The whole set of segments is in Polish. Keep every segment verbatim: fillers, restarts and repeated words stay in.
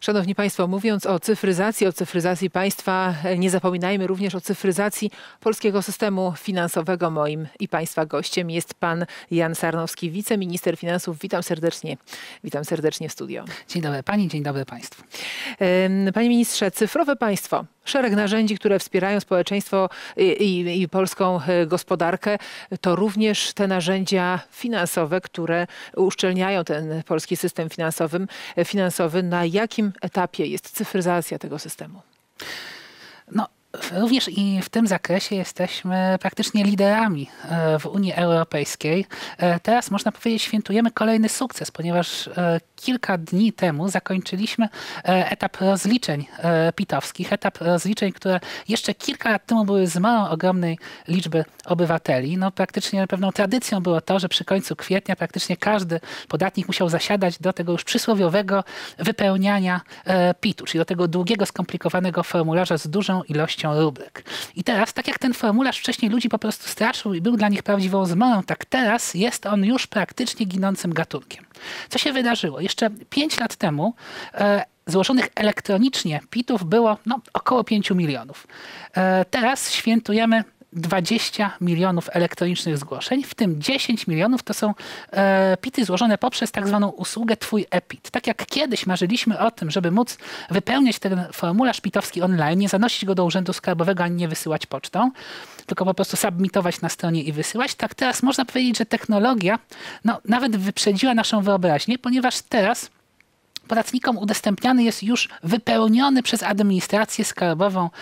Szanowni Państwo, mówiąc o cyfryzacji, o cyfryzacji państwa, nie zapominajmy również o cyfryzacji polskiego systemu finansowego. Moim i Państwa gościem jest pan Jan Sarnowski, wiceminister finansów. Witam serdecznie. Witam serdecznie w studio. Dzień dobry Pani, dzień dobry Państwu. Panie ministrze, cyfrowe państwo. Szereg narzędzi, które wspierają społeczeństwo i, i, i polską gospodarkę, to również te narzędzia finansowe, które uszczelniają ten polski system finansowy. finansowy. Na jakim etapie jest cyfryzacja tego systemu? No, również i w tym zakresie jesteśmy praktycznie liderami w Unii Europejskiej. Teraz można powiedzieć, świętujemy kolejny sukces, ponieważ kilka dni temu zakończyliśmy etap rozliczeń pitowskich. Etap rozliczeń, które jeszcze kilka lat temu były zmorą ogromnej liczby obywateli. No, praktycznie pewną tradycją było to, że przy końcu kwietnia praktycznie każdy podatnik musiał zasiadać do tego już przysłowiowego wypełniania pitu, czyli do tego długiego, skomplikowanego formularza z dużą ilością rubryk. I teraz, tak jak ten formularz wcześniej ludzi po prostu straszył i był dla nich prawdziwą zmorą, tak teraz jest on już praktycznie ginącym gatunkiem. Co się wydarzyło? Jeszcze pięć lat temu e, złożonych elektronicznie pitów było no, około pięciu milionów. E, teraz świętujemy dwadzieścia milionów elektronicznych zgłoszeń, w tym dziesięć milionów to są e, pity złożone poprzez tak zwaną usługę Twój e-pit. Tak jak kiedyś marzyliśmy o tym, żeby móc wypełniać ten formularz pitowski online, nie zanosić go do Urzędu Skarbowego, ani nie wysyłać pocztą, tylko po prostu submitować na stronie i wysyłać, tak teraz można powiedzieć, że technologia no, nawet wyprzedziła naszą wyobraźnię, ponieważ teraz podatnikom udostępniany jest już wypełniony przez administrację skarbową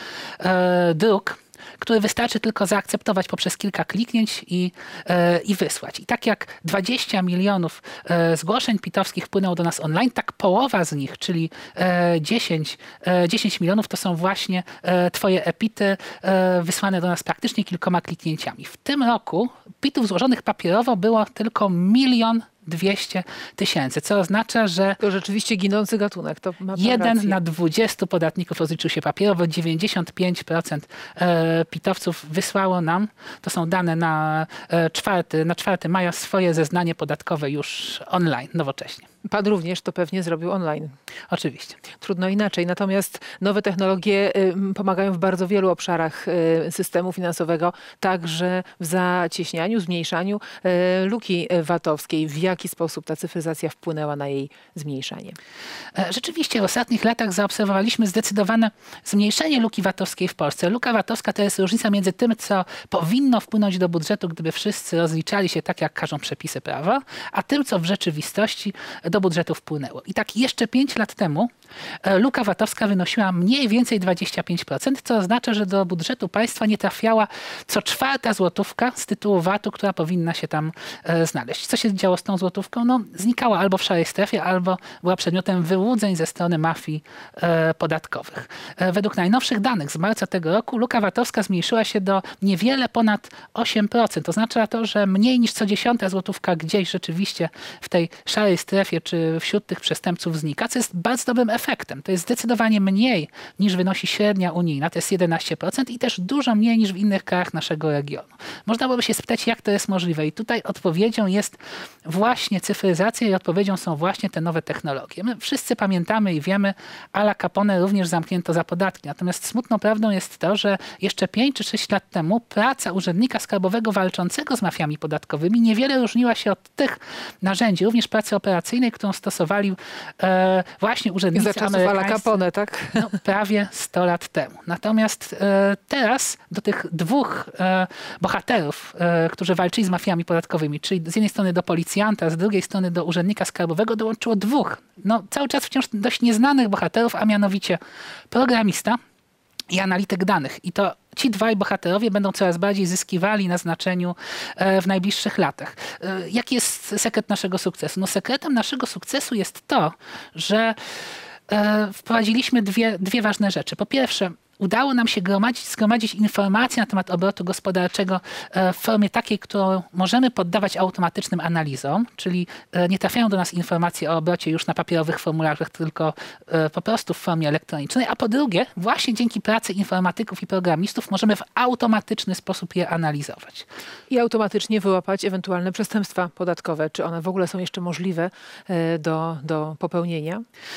e, druk, który wystarczy tylko zaakceptować poprzez kilka kliknięć i, e, i wysłać. I tak jak dwadzieścia milionów e, zgłoszeń pitowskich wpłynęło do nas online, tak połowa z nich, czyli e, dziesięć, e, dziesięć milionów to są właśnie e, Twoje e-pity e, wysłane do nas praktycznie kilkoma kliknięciami. W tym roku pitów złożonych papierowo było tylko milion dwieście tysięcy, co oznacza, że to rzeczywiście ginący gatunek. To ma jeden rację. na dwudziestu podatników rozliczył się papierowo, dziewięćdziesiąt pięć procent pitowców wysłało nam, to są dane na czwarty, na czwarty maja, swoje zeznanie podatkowe już online, nowocześnie. Pan również to pewnie zrobił online. Oczywiście. Trudno inaczej. Natomiast nowe technologie y, pomagają w bardzo wielu obszarach y, systemu finansowego, także w zacieśnianiu, zmniejszaniu y, luki vatowskiej. W jaki sposób ta cyfryzacja wpłynęła na jej zmniejszanie? Rzeczywiście w ostatnich latach zaobserwowaliśmy zdecydowane zmniejszenie luki vatowskiej w Polsce. Luka vatowska to jest różnica między tym, co powinno wpłynąć do budżetu, gdyby wszyscy rozliczali się tak, jak każą przepisy prawa, a tym, co w rzeczywistości do budżetu wpłynęło. I tak jeszcze pięć lat temu luka vatowska wynosiła mniej więcej dwadzieścia pięć procent, co oznacza, że do budżetu państwa nie trafiała co czwarta złotówka z tytułu vatu, która powinna się tam e, znaleźć. Co się działo z tą złotówką? No, znikała albo w szarej strefie, albo była przedmiotem wyłudzeń ze strony mafii e, podatkowych. E, według najnowszych danych z marca tego roku luka vatowska zmniejszyła się do niewiele ponad osiem procent. Oznacza to, że mniej niż co dziesiąta złotówka gdzieś rzeczywiście w tej szarej strefie czy wśród tych przestępców znika, co jest bardzo dobrym efektem. To jest zdecydowanie mniej niż wynosi średnia unijna, to jest jedenaście procent i też dużo mniej niż w innych krajach naszego regionu. Można byłoby się spytać, jak to jest możliwe i tutaj odpowiedzią jest właśnie cyfryzacja i odpowiedzią są właśnie te nowe technologie. My wszyscy pamiętamy i wiemy, a la Capone również zamknięto za podatki. Natomiast smutną prawdą jest to, że jeszcze pięć czy sześć lat temu praca urzędnika skarbowego walczącego z mafiami podatkowymi niewiele różniła się od tych narzędzi, również pracy operacyjnej, którą stosowali e, właśnie urzędnicy za czasów a la Capone, tak? No, prawie sto lat temu. Natomiast e, teraz do tych dwóch e, bohaterów, e, którzy walczyli z mafiami podatkowymi, czyli z jednej strony do policjanta, z drugiej strony do urzędnika skarbowego, dołączyło dwóch, no cały czas wciąż dość nieznanych bohaterów, a mianowicie programista i analityk danych. I to ci dwaj bohaterowie będą coraz bardziej zyskiwali na znaczeniu w najbliższych latach. Jaki jest sekret naszego sukcesu? No sekretem naszego sukcesu jest to, że wprowadziliśmy dwie, dwie ważne rzeczy. Po pierwsze, udało nam się gromadzić, zgromadzić informacje na temat obrotu gospodarczego w formie takiej, którą możemy poddawać automatycznym analizom, czyli nie trafiają do nas informacje o obrocie już na papierowych formularzach, tylko po prostu w formie elektronicznej. A po drugie, właśnie dzięki pracy informatyków i programistów możemy w automatyczny sposób je analizować. I automatycznie wyłapać ewentualne przestępstwa podatkowe. Czy one w ogóle są jeszcze możliwe do, do popełnienia?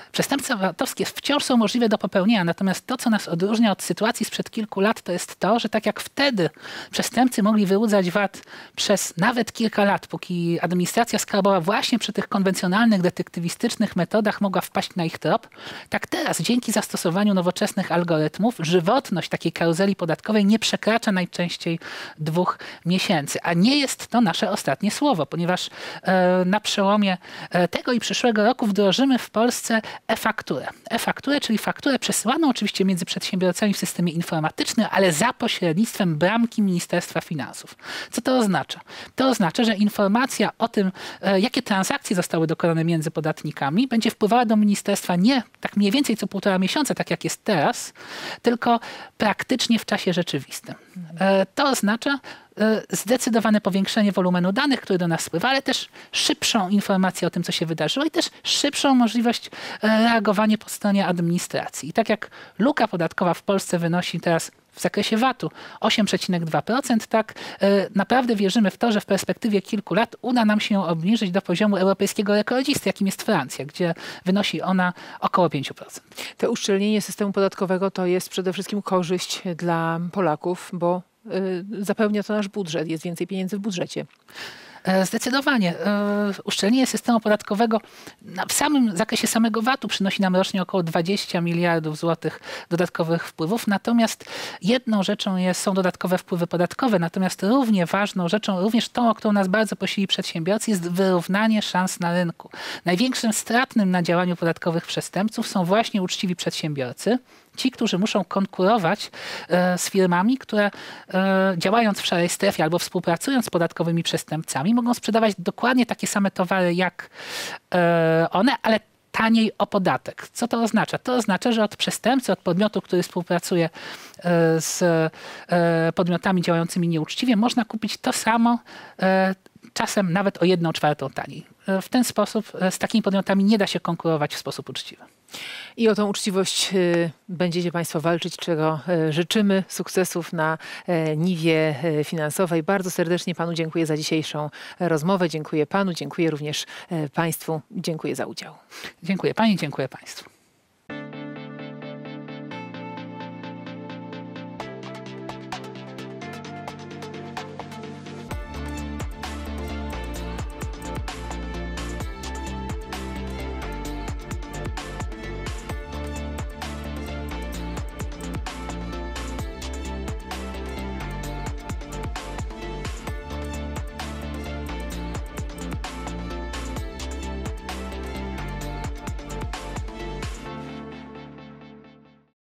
Przestępstwa VAT-owskie wciąż są możliwe do popełnienia, natomiast to, co nas odróżnia od sytuacji sprzed kilku lat, to jest to, że tak jak wtedy przestępcy mogli wyłudzać V A T przez nawet kilka lat, póki administracja skarbowa właśnie przy tych konwencjonalnych, detektywistycznych metodach mogła wpaść na ich trop, tak teraz dzięki zastosowaniu nowoczesnych algorytmów żywotność takiej karuzeli podatkowej nie przekracza najczęściej dwóch miesięcy. A nie jest to nasze ostatnie słowo, ponieważ e, na przełomie e, tego i przyszłego roku wdrożymy w Polsce e-fakturę. E-fakturę, czyli fakturę przesyłaną oczywiście między przedsiębiorcami w systemie informatycznym, ale za pośrednictwem bramki Ministerstwa Finansów. Co to oznacza? To oznacza, że informacja o tym, e, jakie transakcje zostały dokonane między podatnikami, będzie wpływała do ministerstwa nie tak mniej więcej co półtora miesiąca, tak jak jest teraz, tylko praktycznie w czasie rzeczywistym. E, to oznacza e, zdecydowane powiększenie wolumenu danych, które do nas spływa, ale też szybszą informację o tym, co się wydarzyło i też szybszą możliwość e, reagowania po stronie administracji. I tak jak luka podatkowa w Polsce wynosi teraz w zakresie V A T-u osiem przecinek dwa procent, tak e, naprawdę wierzymy w to, że w perspektywie kilku lat uda nam się ją obniżyć do poziomu europejskiego rekordzisty, jakim jest Francja, gdzie wynosi ona około pięć procent. To uszczelnienie systemu podatkowego to jest przede wszystkim korzyść dla Polaków, bo y, zapełnia to nasz budżet, jest więcej pieniędzy w budżecie. Zdecydowanie. Uszczelnienie systemu podatkowego w samym zakresie samego V A T-u przynosi nam rocznie około dwadzieścia miliardów złotych dodatkowych wpływów. Natomiast jedną rzeczą jest, są dodatkowe wpływy podatkowe, natomiast równie ważną rzeczą, również tą, o którą nas bardzo prosili przedsiębiorcy, jest wyrównanie szans na rynku. Największym stratnym na działaniu podatkowych przestępców są właśnie uczciwi przedsiębiorcy. Ci, którzy muszą konkurować e, z firmami, które e, działając w szarej strefie albo współpracując z podatkowymi przestępcami, mogą sprzedawać dokładnie takie same towary jak e, one, ale taniej o podatek. Co to oznacza? To oznacza, że od przestępcy, od podmiotu, który współpracuje e, z e, podmiotami działającymi nieuczciwie, można kupić to samo, e, czasem nawet o jedną czwartą taniej. E, w ten sposób e, z takimi podmiotami nie da się konkurować w sposób uczciwy. I o tą uczciwość y, będziecie Państwo walczyć, czego y, życzymy. Sukcesów na y, niwie y, finansowej. Bardzo serdecznie Panu dziękuję za dzisiejszą rozmowę. Dziękuję Panu, dziękuję również y, Państwu. Dziękuję za udział. Dziękuję Pani, dziękuję Państwu.